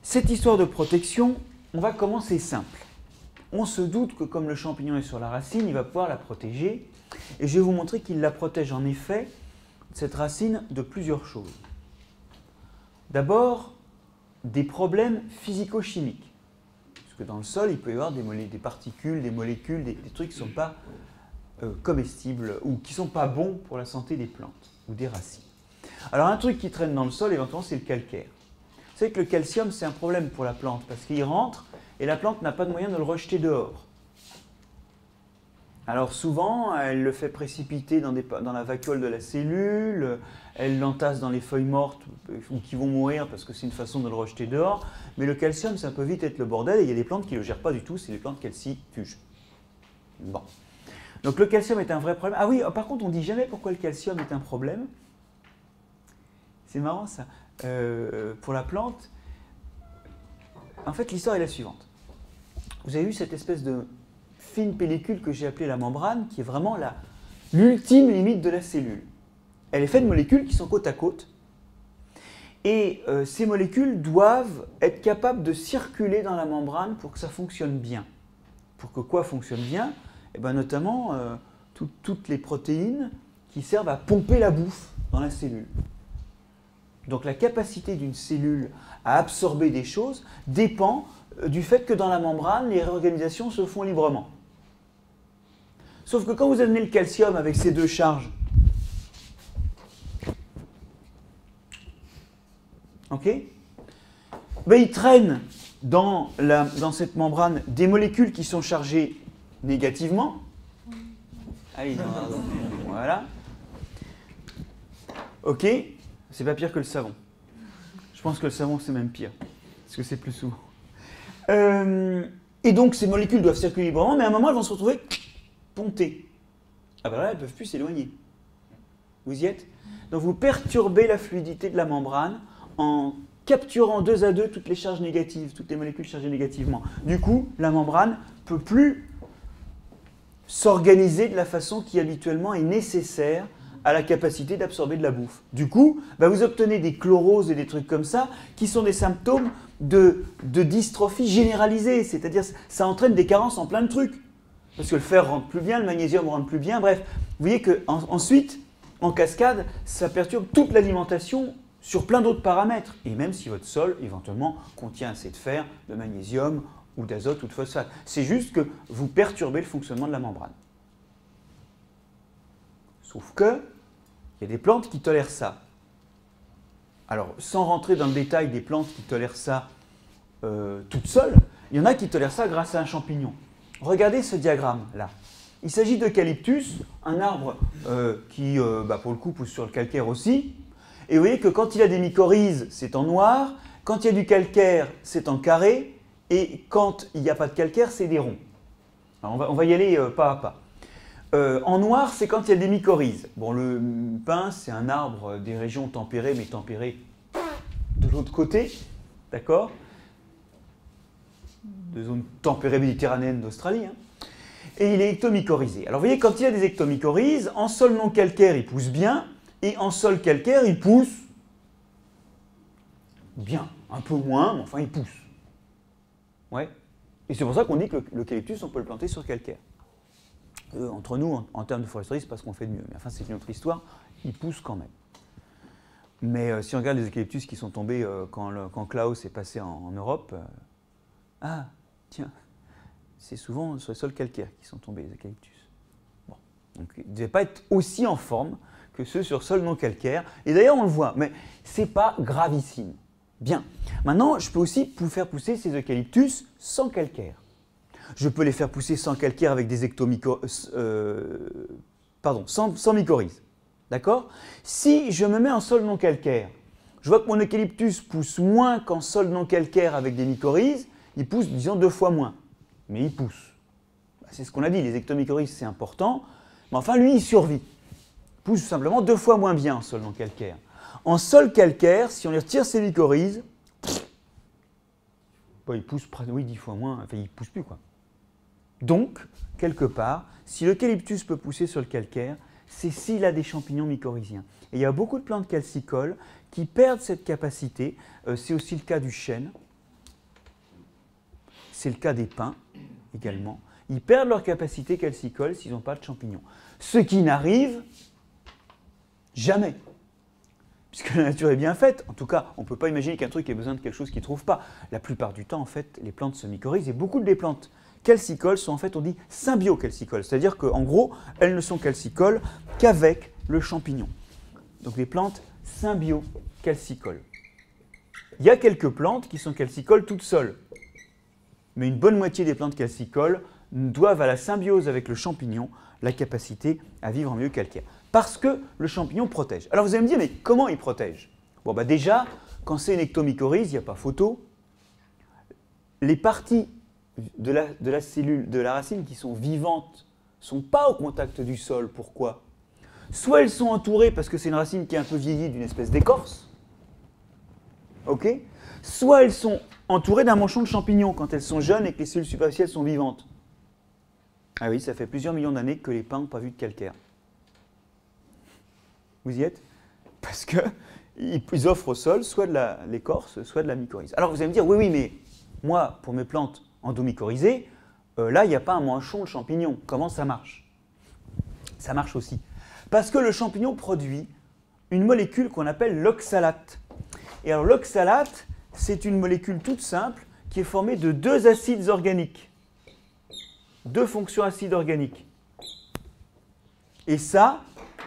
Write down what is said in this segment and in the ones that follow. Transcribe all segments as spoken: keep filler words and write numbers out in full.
Cette histoire de protection, on va commencer simple. On se doute que comme le champignon est sur la racine, il va pouvoir la protéger. Et je vais vous montrer qu'il la protège en effet, cette racine, de plusieurs choses. D'abord, des problèmes physico-chimiques. Parce que dans le sol, il peut y avoir des, des particules, des molécules, des, des trucs qui ne sont pas euh, comestibles ou qui ne sont pas bons pour la santé des plantes ou des racines. Alors un truc qui traîne dans le sol, éventuellement, c'est le calcaire. Vous savez que le calcium, c'est un problème pour la plante parce qu'il rentre et la plante n'a pas de moyen de le rejeter dehors. Alors souvent, elle le fait précipiter dans, des, dans la vacuole de la cellule, elle l'entasse dans les feuilles mortes ou qui vont mourir parce que c'est une façon de le rejeter dehors. Mais le calcium, ça peut vite être le bordel et il y a des plantes qui ne le gèrent pas du tout, c'est les plantes calcifugent. Bon. Donc le calcium est un vrai problème. Ah oui, par contre, on ne dit jamais pourquoi le calcium est un problème. C'est marrant ça. Euh, pour la plante, en fait, l'histoire est la suivante. Vous avez vu cette espèce de fine pellicule que j'ai appelée la membrane, qui est vraiment l'ultime limite de la cellule. Elle est faite de molécules qui sont côte à côte. Et euh, ces molécules doivent être capables de circuler dans la membrane pour que ça fonctionne bien. Pour que quoi fonctionne bien? Eh ben, notamment euh, tout, toutes les protéines qui servent à pomper la bouffe dans la cellule. Donc la capacité d'une cellule à absorber des choses dépend du fait que dans la membrane, les réorganisations se font librement. Sauf que quand vous amenez le calcium avec ces deux charges, ok, ben il traîne dans, la, dans cette membrane des molécules qui sont chargées négativement. Allez, voilà. Ok. C'est pas pire que le savon. Je pense que le savon, c'est même pire, parce que c'est plus souvent. Euh, et donc, ces molécules doivent circuler librement, mais à un moment, elles vont se retrouver pontées. Ah ben là, elles ne peuvent plus s'éloigner. Vous y êtes? Donc, vous perturbez la fluidité de la membrane en capturant deux à deux toutes les charges négatives, toutes les molécules chargées négativement. Du coup, la membrane ne peut plus s'organiser de la façon qui habituellement est nécessaire à la capacité d'absorber de la bouffe. Du coup, bah vous obtenez des chloroses et des trucs comme ça qui sont des symptômes de, de dystrophie généralisée, c'est-à-dire ça entraîne des carences en plein de trucs. Parce que le fer rentre plus bien, le magnésium rentre plus bien, bref. Vous voyez qu'ensuite, en, en cascade, ça perturbe toute l'alimentation sur plein d'autres paramètres. Et même si votre sol, éventuellement, contient assez de fer, de magnésium, ou d'azote, ou de phosphate. C'est juste que vous perturbez le fonctionnement de la membrane. Sauf que, il y a des plantes qui tolèrent ça. Alors, sans rentrer dans le détail des plantes qui tolèrent ça euh, toutes seules, il y en a qui tolèrent ça grâce à un champignon. Regardez ce diagramme-là. Il s'agit d'eucalyptus, un arbre euh, qui, euh, bah, pour le coup, pousse sur le calcaire aussi. Et vous voyez que quand il y a des mycorhizes, c'est en noir. Quand il y a du calcaire, c'est en carré. Et quand il n'y a pas de calcaire, c'est des ronds. Alors, on va, on va y aller euh, pas à pas. Euh, en noir, c'est quand il y a des mycorhizes. Bon, le pin, c'est un arbre des régions tempérées, mais tempérées de l'autre côté, d'accord? De zones tempérées méditerranéennes d'Australie. Hein. Et il est ectomycorhizé. Alors, vous voyez, quand il y a des ectomycorhizes, en sol non calcaire, il pousse bien, et en sol calcaire, il pousse bien. Un peu moins, mais enfin, il pousse. Ouais. Et c'est pour ça qu'on dit que l'eucalyptus, on peut le planter sur calcaire. Euh, entre nous, en, en termes de foresterie, c'est pas ce qu'on fait de mieux. Mais enfin, c'est une autre histoire. Ils poussent quand même. Mais euh, si on regarde les eucalyptus qui sont tombés euh, quand, le, quand Klaus est passé en, en Europe, euh, ah, tiens, c'est souvent sur les sols calcaires qui sont tombés, les eucalyptus. Bon. Donc, ils ne devaient pas être aussi en forme que ceux sur sol non calcaire. Et d'ailleurs, on le voit, mais ce n'est pas gravissime. Bien. Maintenant, je peux aussi faire pousser ces eucalyptus sans calcaire. Je peux les faire pousser sans calcaire avec des ectomycorhizes, euh, pardon, sans, sans mycorhizes. D'accord? Si je me mets en sol non calcaire, je vois que mon eucalyptus pousse moins qu'en sol non calcaire avec des mycorhizes, il pousse, disons, deux fois moins. Mais il pousse. Bah, c'est ce qu'on a dit, les ectomycorhizes, c'est important. Mais enfin, lui, il survit. Il pousse simplement deux fois moins bien en sol non calcaire. En sol calcaire, si on lui retire ses mycorhizes, bon, il pousse oui, dix fois moins, enfin, il ne pousse plus, quoi. Donc, quelque part, si l'eucalyptus peut pousser sur le calcaire, c'est s'il a des champignons mycorhiziens. Et il y a beaucoup de plantes calcicoles qui perdent cette capacité. Euh, c'est aussi le cas du chêne. c'est le cas des pins également. Ils perdent leur capacité calcicole s'ils n'ont pas de champignons. Ce qui n'arrive jamais. Puisque la nature est bien faite. En tout cas, on ne peut pas imaginer qu'un truc ait besoin de quelque chose qu'il ne trouve pas. La plupart du temps, en fait, les plantes se mycorhizent et beaucoup des plantes calcicoles sont en fait, on dit, symbiocalcicoles. C'est-à-dire qu'en gros, elles ne sont calcicoles qu'avec le champignon. Donc des plantes symbiocalcicoles. Il y a quelques plantes qui sont calcicoles toutes seules. Mais une bonne moitié des plantes calcicoles doivent à la symbiose avec le champignon la capacité à vivre en milieu calcaire. Parce que le champignon protège. Alors vous allez me dire, mais comment il protège? Bon, bah déjà, quand c'est une ectomycorhize, il n'y a pas photo. Les parties de la, de la cellule, de la racine qui sont vivantes, ne sont pas au contact du sol. Pourquoi? Soit elles sont entourées, parce que c'est une racine qui est un peu vieillie, d'une espèce d'écorce. Ok? Soit elles sont entourées d'un manchon de champignons quand elles sont jeunes et que les cellules superficielles sont vivantes. Ah oui, ça fait plusieurs millions d'années que les pins n'ont pas vu de calcaire. Vous y êtes? Parce qu'ils offrent au sol soit de l'écorce, soit de la mycorhize. Alors vous allez me dire, oui, oui, mais moi, pour mes plantes endomycorhizées, euh, là, il n'y a pas un manchon de champignons. Comment ça marche? Ça marche aussi. Parce que le champignon produit une molécule qu'on appelle l'oxalate. Et alors l'oxalate, c'est une molécule toute simple qui est formée de deux acides organiques. Deux fonctions acides organiques. Et ça,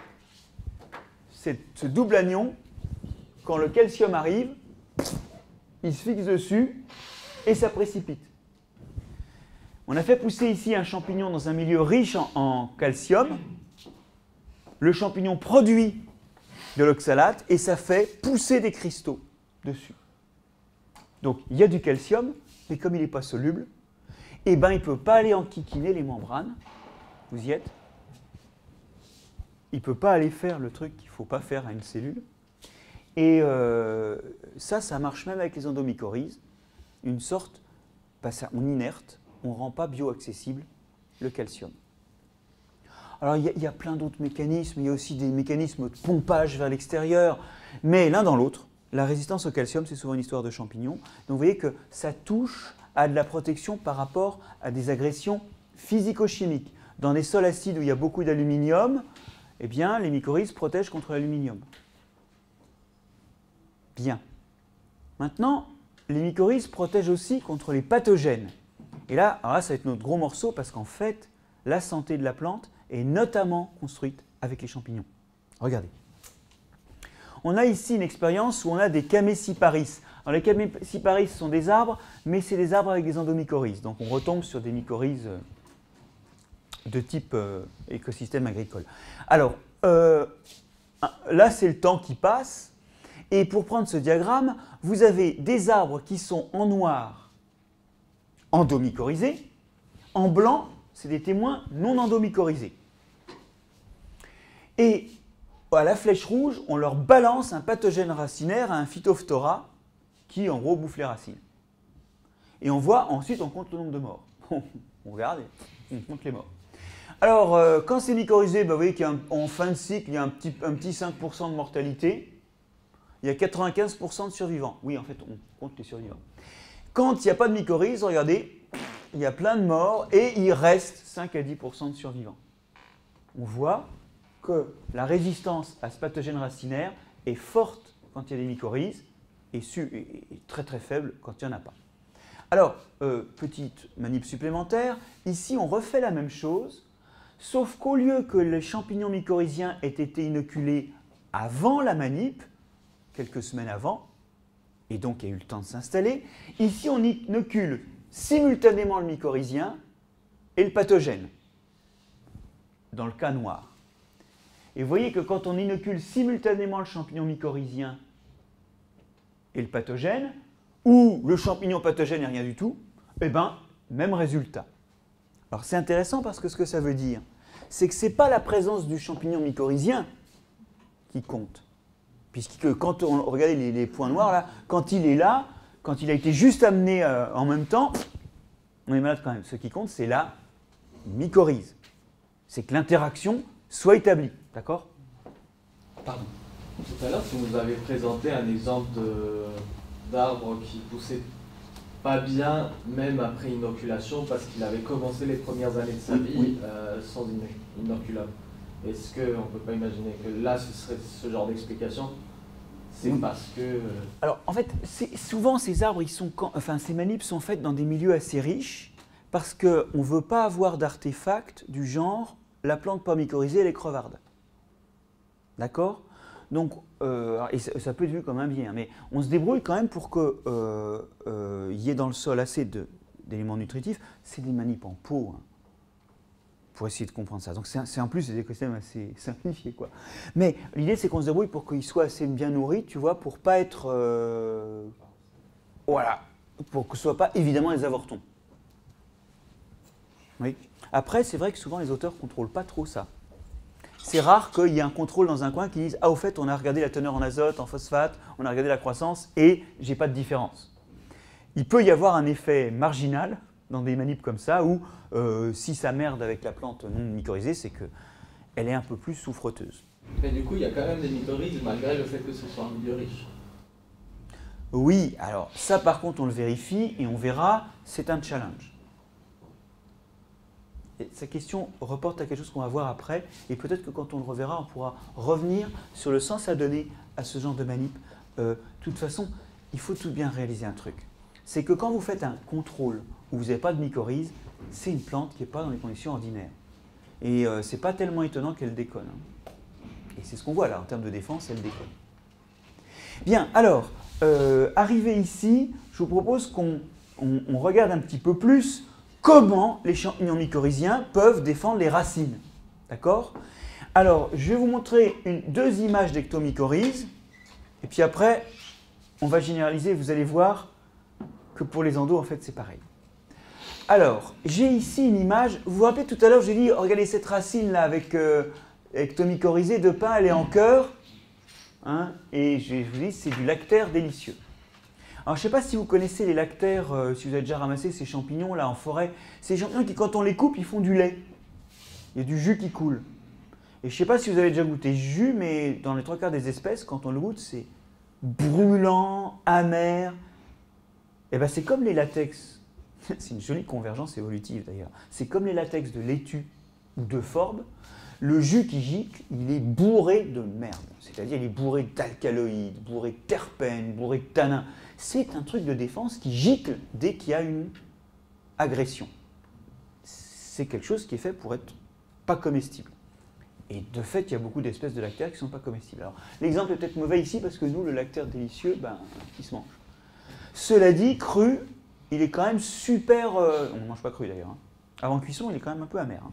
ce double anion, quand le calcium arrive, il se fixe dessus et ça précipite. On a fait pousser ici un champignon dans un milieu riche en, en calcium. Le champignon produit de l'oxalate et ça fait pousser des cristaux dessus. Donc il y a du calcium, mais comme il n'est pas soluble, eh ben, il ne peut pas aller enquiquiner les membranes. Vous y êtes? Il ne peut pas aller faire le truc qu'il ne faut pas faire à une cellule. Et euh, ça, ça marche même avec les endomycorhizes. Une sorte, bah ça, on inerte, on ne rend pas bioaccessible le calcium. Alors, il y, y a plein d'autres mécanismes. Il y a aussi des mécanismes de pompage vers l'extérieur. Mais l'un dans l'autre, la résistance au calcium, c'est souvent une histoire de champignons. Donc, vous voyez que ça touche à de la protection par rapport à des agressions physico-chimiques. Dans des sols acides où il y a beaucoup d'aluminium, eh bien, les mycorhizes protègent contre l'aluminium. Bien. Maintenant, les mycorhizes protègent aussi contre les pathogènes. Et là, alors là, ça va être notre gros morceau parce qu'en fait, la santé de la plante est notamment construite avec les champignons. Regardez. On a ici une expérience où on a des Camesiparis. Alors les Camesiparis sont des arbres, mais c'est des arbres avec des endomycorhizes. Donc on retombe sur des mycorhizes de type euh, écosystème agricole. Alors, euh, là c'est le temps qui passe. Et pour prendre ce diagramme, vous avez des arbres qui sont en noir endomycorhizés. En blanc, c'est des témoins non endomycorhizés. Et à la flèche rouge, on leur balance un pathogène racinaire, un Phytophthora, qui en gros bouffe les racines. Et on voit, ensuite on compte le nombre de morts. On regarde et on compte les morts. Alors, euh, quand c'est mycorhizé, bah, vous voyez qu'en fin de cycle, il y a un petit, un petit cinq pour cent de mortalité. Il y a quatre-vingt-quinze pour cent de survivants. Oui, en fait, on compte les survivants. Quand il n'y a pas de mycorhize, regardez, il y a plein de morts et il reste cinq à dix pour cent de survivants. On voit que la résistance à ce pathogène racinaire est forte quand il y a des mycorhizes et, et, et très très faible quand il n'y en a pas. Alors, euh, petite manip supplémentaire, ici on refait la même chose, sauf qu'au lieu que les champignons mycorhiziens aient été inoculés avant la manip, quelques semaines avant, et donc il y a eu le temps de s'installer, ici on inocule simultanément le mycorhizien et le pathogène, dans le cas noir. Et vous voyez que quand on inocule simultanément le champignon mycorhizien et le pathogène, ou le champignon pathogène et rien du tout, eh bien, même résultat. Alors c'est intéressant parce que ce que ça veut dire, c'est que ce n'est pas la présence du champignon mycorhizien qui compte. Puisque quand on regarde les, les points noirs là, quand il est là, quand il a été juste amené euh, en même temps, on est malade quand même. Ce qui compte, c'est la mycorhize. C'est que l'interaction soit établie. D'accord? Pardon. Tout à l'heure, si vous avez présenté un exemple d'arbre qui poussait pas bien, même après inoculation, parce qu'il avait commencé les premières années de sa oui, vie oui. euh, sans inoculum. Est-ce qu'on ne peut pas imaginer que là, ce serait ce genre d'explication? C'est oui. parce que... Euh... Alors, en fait, souvent, ces arbres, ils sont, enfin, ces manips sont faites dans des milieux assez riches, parce qu'on ne veut pas avoir d'artefacts du genre la plante pas mycorhizée, elle est crevarde. D'accord? Donc, euh, et ça, ça peut être vu comme un bien, mais on se débrouille quand même pour qu'il euh, euh, y ait dans le sol assez d'éléments nutritifs. C'est des manips en pot, hein, pour essayer de comprendre ça. Donc, c'est en plus des écosystèmes assez simplifiés, quoi. Mais l'idée, c'est qu'on se débrouille pour qu'ils soient assez bien nourris, tu vois, pour pas être... Euh, voilà, pour que ce ne soit pas évidemment les avortons. Oui. Après, c'est vrai que souvent, les auteurs ne contrôlent pas trop ça. C'est rare qu'il y ait un contrôle dans un coin qui dise « Ah, au fait, on a regardé la teneur en azote, en phosphate, on a regardé la croissance et j'ai pas de différence. » Il peut y avoir un effet marginal dans des manips comme ça où euh, si ça merde avec la plante non mycorhizée, c'est qu'elle est un peu plus souffreteuse. Mais du coup, il y a quand même des mycorhizes malgré le fait que ce soit un milieu riche. Oui, alors ça par contre, on le vérifie et on verra, c'est un challenge. Et sa question reporte à quelque chose qu'on va voir après, et peut-être que quand on le reverra, on pourra revenir sur le sens à donner à ce genre de manip. Euh, de toute façon, il faut tout bien réaliser un truc. C'est que quand vous faites un contrôle où vous n'avez pas de mycorhize, c'est une plante qui n'est pas dans les conditions ordinaires. Et euh, ce n'est pas tellement étonnant qu'elle déconne. Hein. Et c'est ce qu'on voit là, en termes de défense, elle déconne. Bien, alors, euh, arrivé ici, je vous propose qu'on on, on regarde un petit peu plus comment les champignons mycorhiziens peuvent défendre les racines. D'accord? Alors, je vais vous montrer une, deux images d'ectomycorhizes, et puis après, on va généraliser, vous allez voir que pour les endos, en fait, c'est pareil. Alors, j'ai ici une image, vous vous rappelez tout à l'heure, j'ai dit, regardez cette racine-là avec euh, ectomycorhizée de pin, elle est en cœur, hein, et je vous dis, c'est du lactaire délicieux. Alors, je ne sais pas si vous connaissez les lactaires, euh, si vous avez déjà ramassé ces champignons là en forêt. Ces champignons qui, quand on les coupe, ils font du lait. Il y a du jus qui coule. Et je ne sais pas si vous avez déjà goûté jus, mais dans les trois quarts des espèces, quand on le goûte, c'est brûlant, amer. Et bien, c'est comme les latex. C'est une jolie convergence évolutive d'ailleurs. C'est comme les latex de laitue ou de forbe. Le jus qui gicle, il est bourré de merde. C'est-à-dire, il est bourré d'alcaloïdes, bourré de terpènes, bourré de tanins. C'est un truc de défense qui gicle dès qu'il y a une agression. C'est quelque chose qui est fait pour être pas comestible. Et de fait, il y a beaucoup d'espèces de lactaires qui ne sont pas comestibles. Alors, l'exemple est peut-être mauvais ici parce que nous, le lactaire délicieux, ben, il se mange. Cela dit, cru, il est quand même super... Euh, on ne mange pas cru d'ailleurs. Hein. Avant cuisson, il est quand même un peu amer. Hein.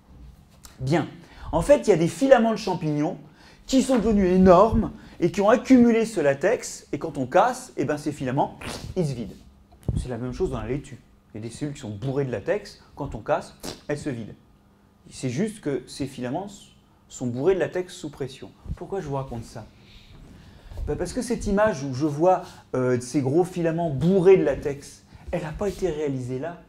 Bien. En fait, il y a des filaments de champignons qui sont devenus énormes et qui ont accumulé ce latex. Et quand on casse, eh ben, ces filaments, ils se vident. C'est la même chose dans la laitue. Il y a des cellules qui sont bourrées de latex. Quand on casse, elles se vident. C'est juste que ces filaments sont bourrés de latex sous pression. Pourquoi je vous raconte ça? Ben parce que cette image où je vois euh, ces gros filaments bourrés de latex, elle n'a pas été réalisée là.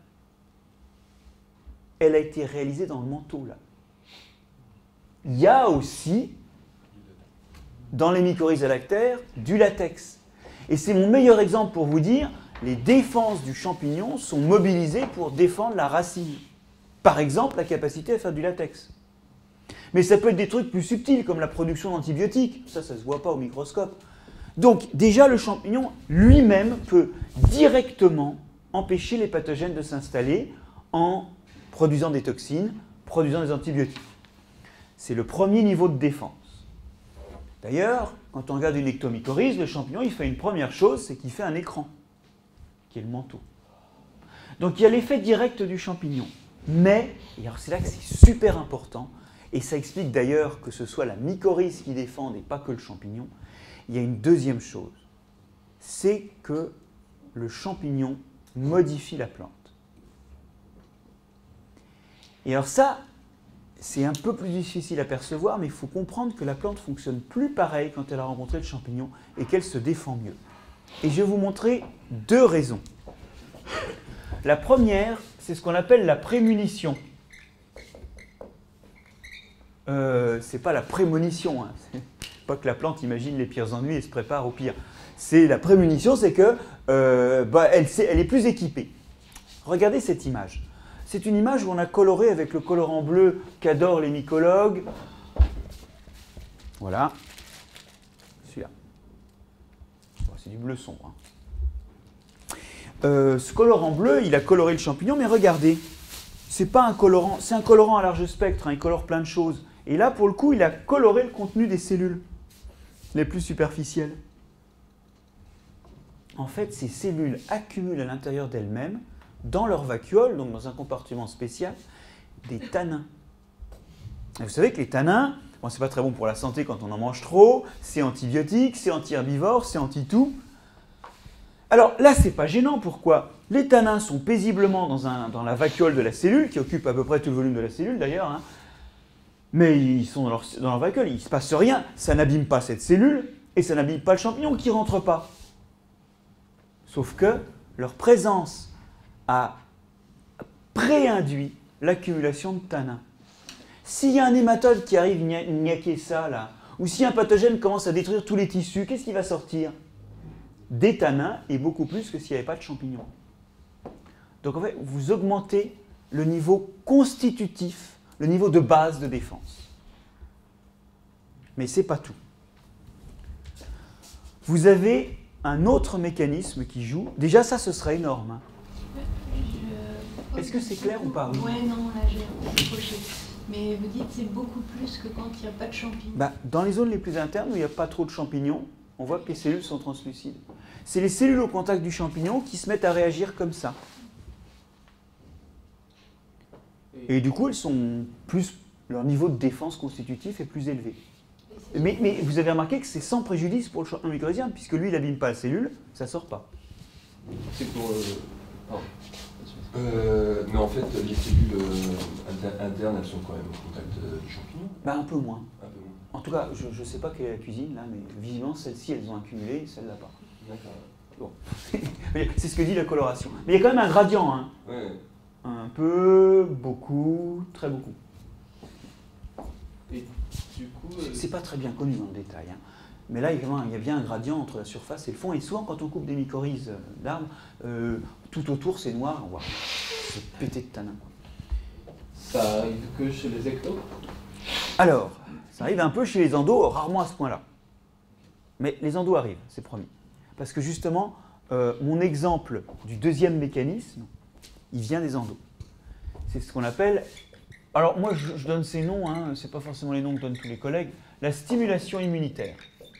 Elle a été réalisée dans le manteau là. Il y a aussi, dans les mycorhizes à lactaires, du latex. Et c'est mon meilleur exemple pour vous dire, les défenses du champignon sont mobilisées pour défendre la racine. Par exemple, la capacité à faire du latex. Mais ça peut être des trucs plus subtils, comme la production d'antibiotiques. Ça, ça ne se voit pas au microscope. Donc, déjà, le champignon lui-même peut directement empêcher les pathogènes de s'installer en produisant des toxines, produisant des antibiotiques. C'est le premier niveau de défense. D'ailleurs, quand on regarde une ectomycorhize, le champignon, il fait une première chose, c'est qu'il fait un écran, qui est le manteau. Donc, il y a l'effet direct du champignon. Mais, et alors c'est là que c'est super important, et ça explique d'ailleurs que ce soit la mycorhize qui défende et pas que le champignon, il y a une deuxième chose, c'est que le champignon modifie la plante. Et alors ça, c'est un peu plus difficile à percevoir, mais il faut comprendre que la plante fonctionne plus pareil quand elle a rencontré le champignon et qu'elle se défend mieux. Et je vais vous montrer deux raisons. La première, c'est ce qu'on appelle la prémunition. Euh, c'est pas la prémonition, hein. pas que la plante imagine les pires ennuis et se prépare au pire. C'est la prémunition, c'est que euh, bah, elle, elle est plus équipée. Regardez cette image. C'est une image où on a coloré avec le colorant bleu qu'adorent les mycologues. Voilà. Celui-là. Bon, c'est du bleu sombre. Hein. Euh, ce colorant bleu, il a coloré le champignon, mais regardez. C'est pas un colorant, c'est un colorant à large spectre, hein, il colore plein de choses. Et là, pour le coup, il a coloré le contenu des cellules les plus superficielles. En fait, ces cellules accumulent à l'intérieur d'elles-mêmes, dans leur vacuole, donc dans un compartiment spécial, des tanins. Et vous savez que les tanins, bon, c'est pas très bon pour la santé quand on en mange trop, c'est antibiotique, c'est anti-herbivore, c'est anti-tout. Alors là, c'est pas gênant, pourquoi? Les tanins sont paisiblement dans, un, dans la vacuole de la cellule, qui occupe à peu près tout le volume de la cellule d'ailleurs, hein. Mais ils sont dans leur, dans leur vacuole, il ne se passe rien, ça n'abîme pas cette cellule, et ça n'abîme pas le champignon qui ne rentre pas. Sauf que leur présence a préinduit l'accumulation de tanins. S'il y a un hématode qui arrive niaquer ça, là, ou si un pathogène commence à détruire tous les tissus, qu'est-ce qui va sortir? Des tanins, et beaucoup plus que s'il n'y avait pas de champignons. Donc en fait, vous augmentez le niveau constitutif, le niveau de base de défense. Mais ce n'est pas tout. Vous avez un autre mécanisme qui joue. Déjà, ça, ce serait énorme. Hein. Je... Est-ce que c'est clair ou pas? Ouais, non, là, j'ai accroché. Mais vous dites que c'est beaucoup plus que quand il n'y a pas de champignons. Bah, dans les zones les plus internes où il n'y a pas trop de champignons, on voit que les cellules sont translucides. C'est les cellules au contact du champignon qui se mettent à réagir comme ça. Et du coup, elles sont plus, leur niveau de défense constitutif est plus élevé. Mais, mais vous avez remarqué que c'est sans préjudice pour le champignon mycorhizien, puisque lui, il n'abîme pas la cellule, ça ne sort pas. C'est pour... Euh... Oh. Euh, mais en fait, les cellules euh, internes, elles sont quand même au contact euh, du champignon. Bah, un peu moins. Un peu moins. En tout cas, je ne sais pas quelle est la cuisine, là, mais visiblement, celles-ci, elles ont accumulé, celle-là pas. D'accord. Bon. C'est ce que dit la coloration. Mais il y a quand même un gradient, hein. Ouais. Un peu, beaucoup, très beaucoup. Et du coup... Euh... C'est pas très bien connu dans le détail, hein. Mais là, il y a bien un gradient entre la surface et le fond. Et souvent, quand on coupe des mycorhizes d'arbres, euh, tout autour, c'est noir, on voit c'est pété de tanins. Ça arrive que chez les ectos? Alors, ça arrive un peu chez les endos, rarement à ce point-là. Mais les endos arrivent, c'est promis. Parce que justement, euh, mon exemple du deuxième mécanisme, il vient des endos. C'est ce qu'on appelle... Alors moi, je, je donne ces noms, hein, ce n'est pas forcément les noms que donnent tous les collègues. La stimulation immunitaire.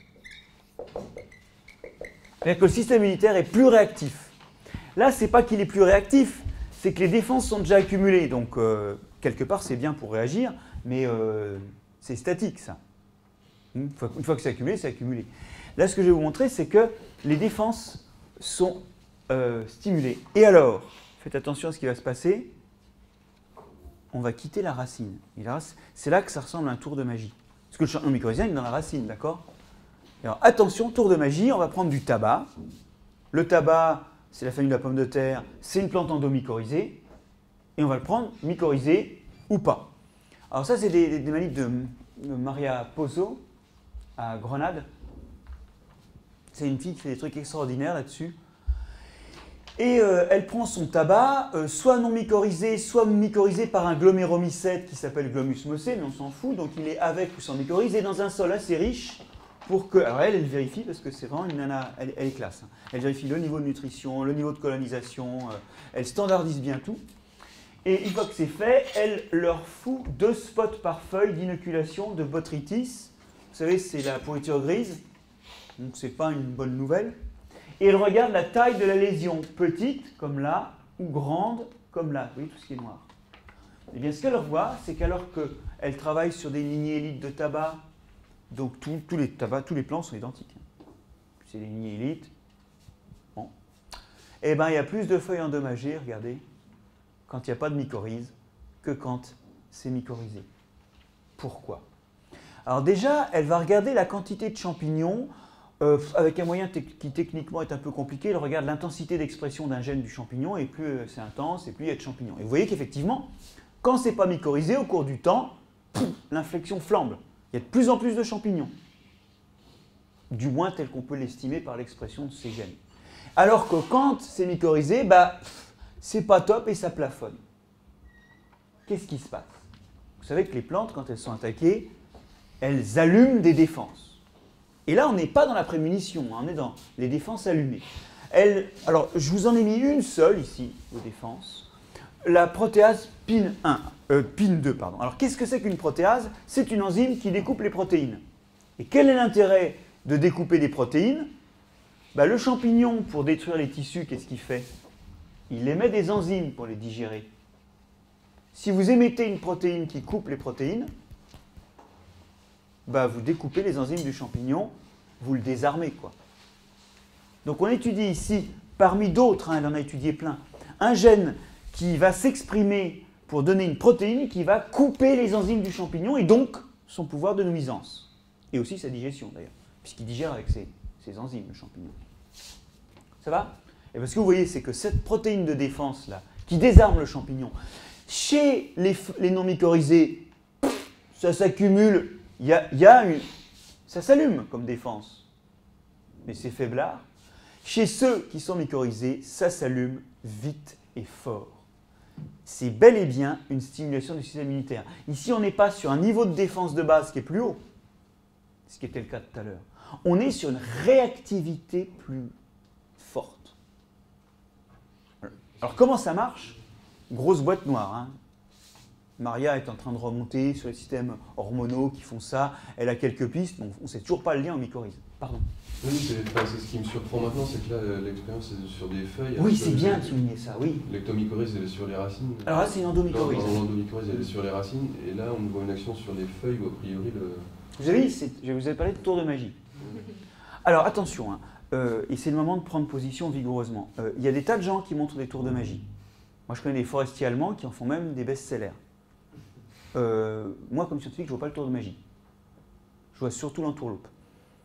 C'est-à-dire que le système immunitaire est plus réactif. Là, ce n'est pas qu'il est plus réactif, c'est que les défenses sont déjà accumulées. Donc, euh, quelque part, c'est bien pour réagir, mais euh, c'est statique, ça. Une fois, une fois que c'est accumulé, c'est accumulé. Là, ce que je vais vous montrer, c'est que les défenses sont euh, stimulées. Et alors, faites attention à ce qui va se passer. On va quitter la racine. C'est là que ça ressemble à un tour de magie. Parce que le champignon mycorhizien est dans la racine, d'accord? Alors, attention, tour de magie, on va prendre du tabac. Le tabac, c'est la famille de la pomme de terre, c'est une plante endomycorhizée. Et on va le prendre mycorhizé ou pas. Alors ça, c'est des, des manips de, de Maria Pozzo, à Grenade. C'est une fille qui fait des trucs extraordinaires là-dessus. Et euh, elle prend son tabac, euh, soit non mycorhizé, soit mycorhizé par un gloméromycète qui s'appelle Glomus mossé, mais on s'en fout, donc il est avec ou sans mycorhizé dans un sol assez riche pour que... Alors elle, elle vérifie, parce que c'est vraiment une nana, elle, elle est classe. Hein. Elle vérifie le niveau de nutrition, le niveau de colonisation, euh, elle standardise bien tout. Et une fois que c'est fait, elle leur fout deux spots par feuille d'inoculation de botrytis. Vous savez, c'est la pourriture grise, donc c'est pas une bonne nouvelle. Et elle regarde la taille de la lésion, petite comme là, ou grande comme là. Vous voyez tout ce qui est noir. Et bien ce qu'elle voit, c'est qu'alors qu'elle travaille sur des lignées élites de tabac, donc tous, tous les tabacs, tous les plants sont identiques. C'est des lignées élites. Bon. Et bien il y a plus de feuilles endommagées, regardez, quand il n'y a pas de mycorhize, que quand c'est mycorhizé. Pourquoi? Alors déjà, elle va regarder la quantité de champignons. Euh, avec un moyen qui techniquement est un peu compliqué, elle regarde l'intensité d'expression d'un gène du champignon, et plus euh, c'est intense, et plus il y a de champignons. Et vous voyez qu'effectivement, quand ce n'est pas mycorhizé, au cours du temps, l'inflexion flambe. Il y a de plus en plus de champignons. du moins tel qu'on peut l'estimer par l'expression de ces gènes. Alors que quand c'est mycorhizé, bah, c'est pas top et ça plafonne. Qu'est-ce qui se passe? Vous savez que les plantes, quand elles sont attaquées, elles allument des défenses. Et là, on n'est pas dans la prémunition, hein, on est dans les défenses allumées. Elles, alors, je vous en ai mis une seule ici, aux défenses. La protéase P I N un, euh, P I N deux, pardon. Alors, qu'est-ce que c'est qu'une protéase? C'est une enzyme qui découpe les protéines. Et quel est l'intérêt de découper des protéines? Bah, le champignon, pour détruire les tissus, qu'est-ce qu'il fait? Il émet des enzymes pour les digérer. Si vous émettez une protéine qui coupe les protéines, bah, vous découpez les enzymes du champignon, vous le désarmez, quoi. Donc on étudie ici, parmi d'autres, hein, elle en a étudié plein, un gène qui va s'exprimer pour donner une protéine qui va couper les enzymes du champignon et donc son pouvoir de nuisance. Et aussi sa digestion d'ailleurs, puisqu'il digère avec ses, ses enzymes, le champignon. Ça va? Et parce que vous voyez, c'est que cette protéine de défense là, qui désarme le champignon, chez les, les non mycorhizés, ça s'accumule, il y a, y a une, ça s'allume comme défense, mais c'est faiblard. Chez ceux qui sont mycorhizés, ça s'allume vite et fort. C'est bel et bien une stimulation du système immunitaire. Ici, on n'est pas sur un niveau de défense de base qui est plus haut, ce qui était le cas tout à l'heure. On est sur une réactivité plus forte. Alors, comment ça marche? Grosse boîte noire, hein. Maria est en train de remonter sur les systèmes hormonaux qui font ça. Elle a quelques pistes, mais on ne sait toujours pas le lien en mycorhize. Pardon. Oui, c'est enfin, ce qui me surprend maintenant, c'est que là, l'expérience est sur des feuilles. Oui, c'est bien de souligner ça, oui. L'ectomycorhize, elle est sur les racines. Alors là, c'est une endomycorhize. Non, l'endomycorhize, elle est sur les racines. Et là, on voit une action sur les feuilles où, a priori, le... Vous avez dit, je vous ai parlé de tour de magie. Alors, attention, hein, euh, et c'est le moment de prendre position vigoureusement. Il euh, y a des tas de gens qui montrent des tours de magie. Moi, je connais des forestiers allemands qui en font même des best-sellers. Euh, moi, comme scientifique, je ne vois pas le tour de magie. Je vois surtout l'entourloupe. Ok ?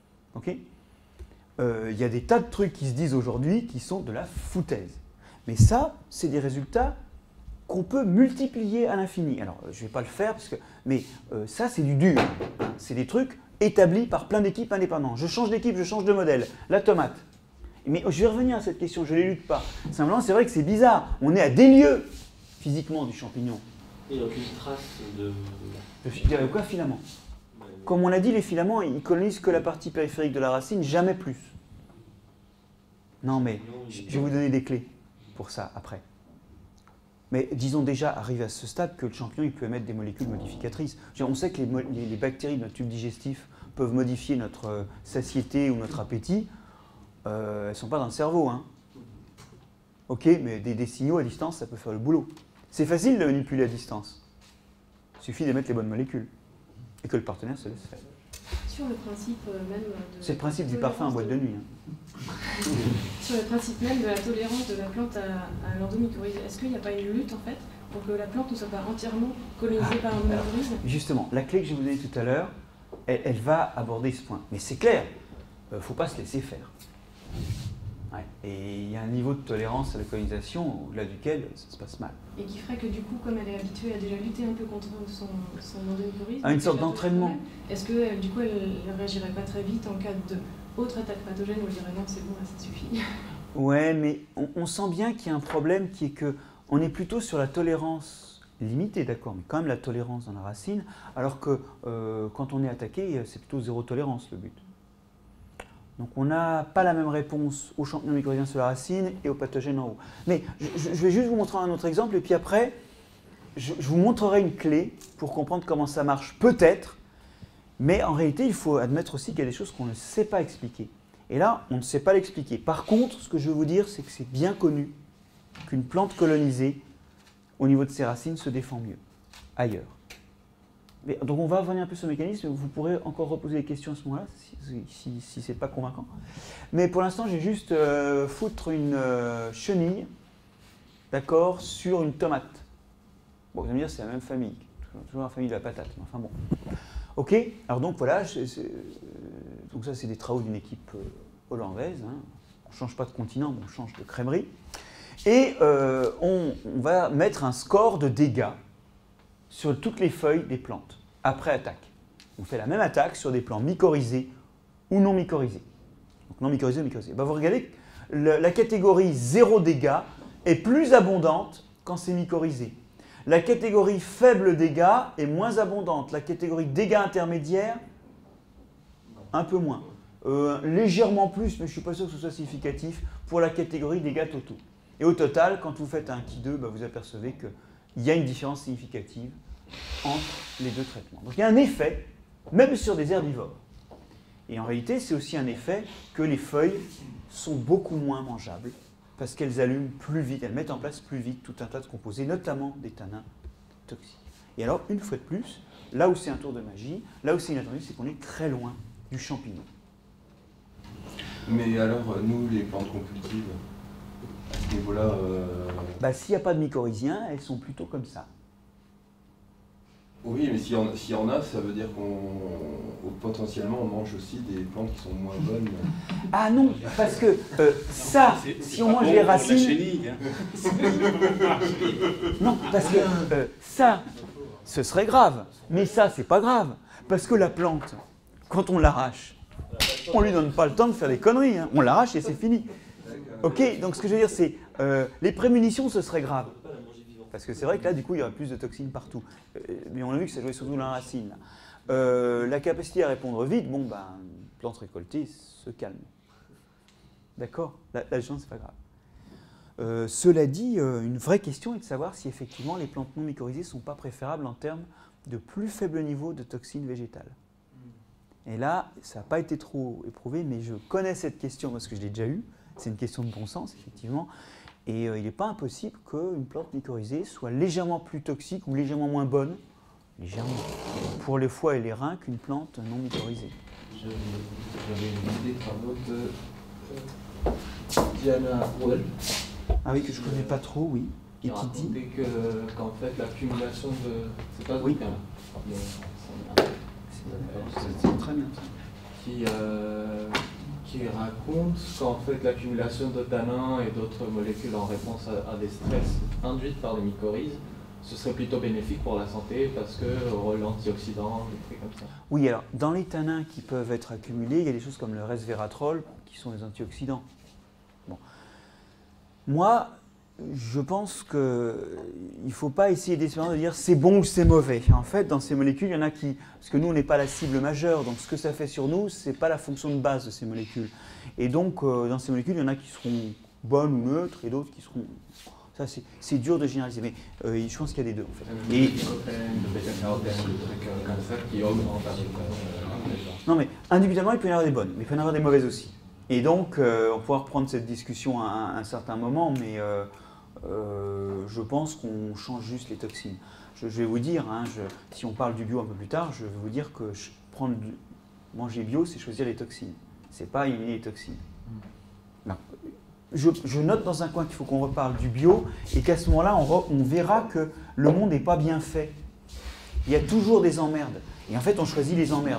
Il euh, y a des tas de trucs qui se disent aujourd'hui qui sont de la foutaise. Mais ça, c'est des résultats qu'on peut multiplier à l'infini. Alors, je ne vais pas le faire, parce que, mais euh, ça, c'est du dur. Hein. C'est des trucs établis par plein d'équipes indépendantes. Je change d'équipe, je change de modèle. La tomate. Mais je vais revenir à cette question, je ne l'élude pas. Simplement, c'est vrai que c'est bizarre. On est à des lieues, physiquement, du champignon. Il n'y a aucune trace de... Je dirais quoi, filament? Comme on l'a dit, les filaments, ils colonisent que la partie périphérique de la racine, jamais plus. Non, mais je vais vous donner des clés pour ça, après. Mais disons déjà, arrivé à ce stade, que le champignon, il peut émettre des molécules modificatrices. On sait que les, les, les bactéries de notre tube digestif peuvent modifier notre euh, satiété ou notre appétit. Euh, elles ne sont pas dans le cerveau, hein. Ok, mais des, des signaux à distance, ça peut faire le boulot. C'est facile de manipuler à distance. Il suffit d'émettre les bonnes molécules et que le partenaire se laisse faire. Sur le principe même de... C'est le principe du parfum en boîte de nuit. Hein. Sur le principe même de la tolérance de la plante à, à l'endomycorhize, est-ce qu'il n'y a pas une lutte en fait pour que la plante ne soit pas entièrement colonisée ah, par l'endomycorhize? Justement, la clé que je vais vous donner tout à l'heure, elle, elle va aborder ce point. Mais c'est clair, il ne faut pas se laisser faire. Ouais. Et il y a un niveau de tolérance à la colonisation au-delà duquel ça se passe mal. Et qui ferait que du coup, comme elle est habituée à déjà lutter un peu contre son, son endomycorhize, ah, une sorte d'entraînement. Est-ce que du coup, elle ne réagirait pas très vite en cas d'autre attaque pathogène où elle dirait non, c'est bon, là, ça suffit? Ouais, mais on, on sent bien qu'il y a un problème qui est que on est plutôt sur la tolérance limitée, d'accord, mais quand même la tolérance dans la racine, alors que euh, quand on est attaqué, c'est plutôt zéro tolérance le but. Donc on n'a pas la même réponse aux champignons mycorhiziens sur la racine et aux pathogènes en haut. Mais je, je vais juste vous montrer un autre exemple et puis après, je, je vous montrerai une clé pour comprendre comment ça marche, peut-être, mais en réalité, il faut admettre aussi qu'il y a des choses qu'on ne sait pas expliquer. Et là, on ne sait pas l'expliquer. Par contre, ce que je veux vous dire, c'est que c'est bien connu qu'une plante colonisée, au niveau de ses racines, se défend mieux, ailleurs. Mais, donc on va revenir un peu sur le mécanisme, vous pourrez encore reposer des questions à ce moment-là, si, si, si ce n'est pas convaincant. Mais pour l'instant, j'ai juste euh, foutre une euh, chenille, d'accord, sur une tomate. Bon, vous allez me dire, c'est la même famille, toujours la famille de la patate, mais enfin bon. Ok, alors donc voilà, je, euh, donc ça c'est des travaux d'une équipe euh, hollandaise, hein. On ne change pas de continent, mais on change de crèmerie. Et euh, on, on va mettre un score de dégâts sur toutes les feuilles des plantes, après attaque. On fait la même attaque sur des plants mycorhizés ou non mycorhizés. Donc non mycorhizés ou mycorhizés. Ben, vous regardez, le, la catégorie zéro dégâts est plus abondante quand c'est mycorhizé. La catégorie faible dégâts est moins abondante. La catégorie dégâts intermédiaires, un peu moins. Euh, légèrement plus, mais je ne suis pas sûr que ce soit significatif pour la catégorie dégâts totaux. Et au total, quand vous faites un Ki deux, ben, vous apercevez qu'il y a une différence significative entre les deux traitements. Donc il y a un effet, même sur des herbivores. Et en réalité, c'est aussi un effet que les feuilles sont beaucoup moins mangeables parce qu'elles allument plus vite, elles mettent en place plus vite tout un tas de composés, notamment des tanins toxiques. Et alors, une fois de plus, là où c'est un tour de magie, là où c'est inattendu, c'est qu'on est très loin du champignon. Mais alors, nous, les plantes qu'on cultive, à ce niveau-là... Euh... Bah, s'il n'y a pas de mycorhiziens, elles sont plutôt comme ça. Oui, mais s'il y, si y en a, ça veut dire qu'on potentiellement on mange aussi des plantes qui sont moins bonnes. Ah non, parce que euh, ça, si on mange les racines... Non, parce que euh, ça, ce serait grave. Mais ça, c'est pas grave. Parce que la plante, quand on l'arrache, on lui donne pas le temps de faire des conneries. Hein. On l'arrache et c'est fini. Ok, donc ce que je veux dire, c'est euh, les prémunitions, ce serait grave. Parce que c'est vrai que là, du coup, il y aurait plus de toxines partout. Mais on a vu que ça jouait surtout dans la racine. Là. Euh, la capacité à répondre vite, bon, ben, plante récoltée se calme. D'accord ? La, la chance, c'est pas grave. Euh, cela dit, euh, une vraie question est de savoir si effectivement les plantes non mycorhizées ne sont pas préférables en termes de plus faible niveau de toxines végétales. Et là, ça n'a pas été trop éprouvé, mais je connais cette question parce que je l'ai déjà eue. C'est une question de bon sens, effectivement. Et euh, il n'est pas impossible qu'une plante mycorhizée soit légèrement plus toxique ou légèrement moins bonne, légèrement, pour les foies et les reins qu'une plante non mycorhizée. J'avais une idée par l'autre de euh, Diana Wall. Ah oui, que je ne connais pas trop, oui. Qui Et qui dit que, qu'en fait l'accumulation de... C'est pas oui. C'est très bien ça. Qui... Euh, qui raconte qu'en fait l'accumulation de tanins et d'autres molécules en réponse à, à des stress induits par les mycorhizes, ce serait plutôt bénéfique pour la santé parce que rôle antioxydant, des trucs comme ça. Oui, alors dans les tanins qui peuvent être accumulés, il y a des choses comme le resveratrol qui sont des antioxydants. Bon. Moi, je pense qu'il ne faut pas essayer désespérément de dire c'est bon ou c'est mauvais. En fait, dans ces molécules, il y en a qui... Parce que nous, on n'est pas la cible majeure, donc ce que ça fait sur nous, ce n'est pas la fonction de base de ces molécules. Et donc, euh, dans ces molécules, il y en a qui seront bonnes ou neutres, et d'autres qui seront... Ça, c'est dur de généraliser, mais euh, je pense qu'il y a des deux, en fait. Et... Non, mais individuellement, il peut y en avoir des bonnes, mais il peut y en avoir des mauvaises aussi. Et donc, euh, on pourra reprendre cette discussion à un, à un certain moment, mais... Euh, Euh, je pense qu'on change juste les toxines. Je, je vais vous dire, hein, je, si on parle du bio un peu plus tard, je vais vous dire que je, prendre du, manger bio, c'est choisir les toxines. C'est pas éliminer les toxines. Non. Je, je note dans un coin qu'il faut qu'on reparle du bio et qu'à ce moment-là, on, on verra que le monde n'est pas bien fait. Il y a toujours des emmerdes. Et en fait, on choisit les emmerdes.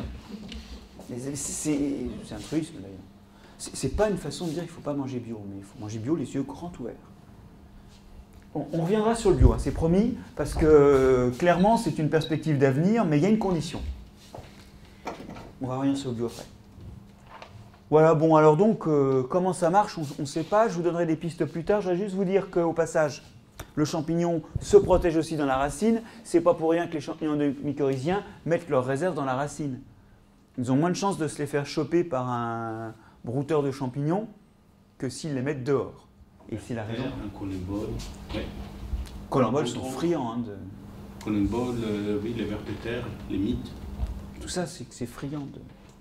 C'est un truisme d'ailleurs. C'est pas une façon de dire qu'il ne faut pas manger bio, mais il faut manger bio les yeux grands ouverts. On reviendra sur le bio, hein, c'est promis, parce que euh, clairement c'est une perspective d'avenir, mais il y a une condition. On va revenir sur le bio après. Voilà, bon alors donc, euh, comment ça marche, on ne sait pas, je vous donnerai des pistes plus tard, je vais juste vous dire qu'au passage, le champignon se protège aussi dans la racine, c'est pas pour rien que les champignons mycorhiziens mettent leurs réserves dans la racine. Ils ont moins de chances de se les faire choper par un brouteur de champignons que s'ils les mettent dehors. Et c'est la raison. Un columbole. Oui. Collemboles sont friands. Hein, de... Columbole, euh, oui, les vers de terre, les mythes. Tout ça, c'est que c'est friand. De...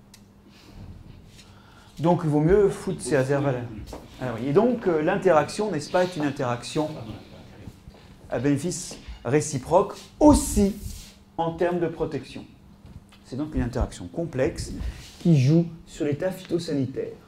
Donc, il vaut mieux foutre ses réserves à l'air. Alors, et donc, euh, l'interaction, n'est-ce pas, est une interaction à bénéfice réciproque, aussi en termes de protection. C'est donc une interaction complexe qui joue sur l'état phytosanitaire.